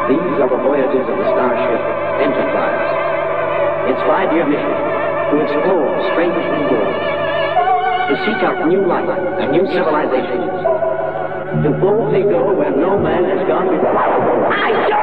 These are the voyages of the starship Enterprise. Its 5-year mission, to explore strange new worlds, to seek out new life and new civilizations, to boldly go where no man has gone before. I